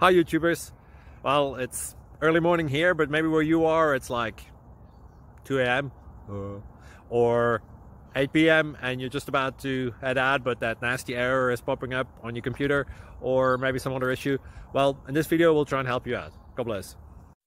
Hi YouTubers. Well, it's early morning here, but maybe where you are it's like 2 a.m. or 8 p.m. and you're just about to head out, but that nasty error is popping up on your computer, or maybe some other issue. Well, in this video we'll try and help you out. God bless.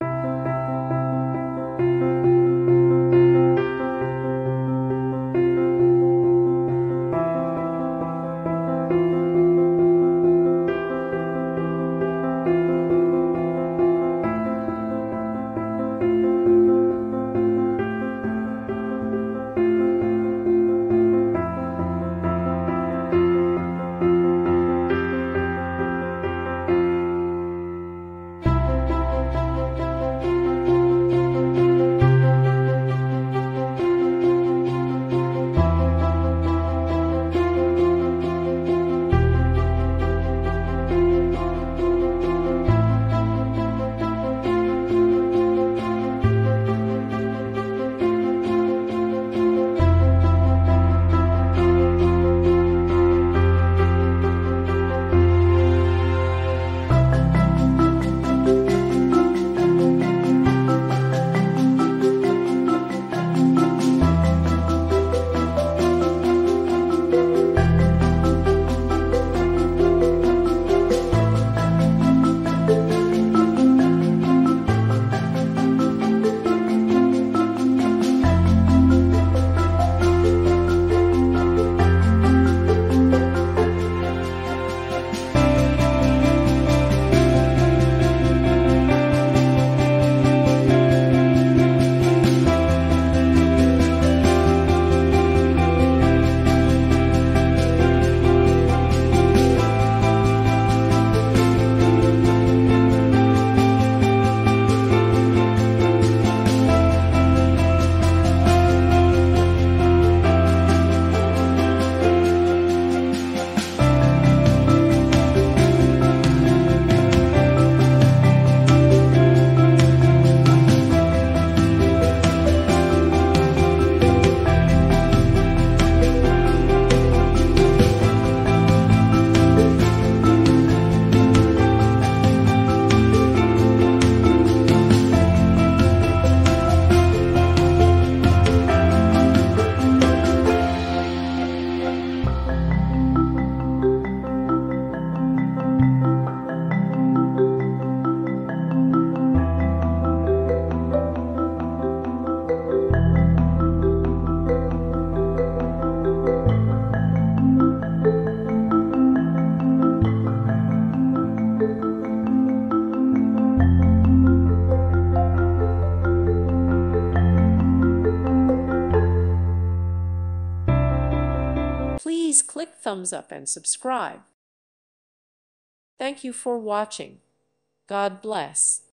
Please click thumbs up and subscribe. Thank you for watching. God bless.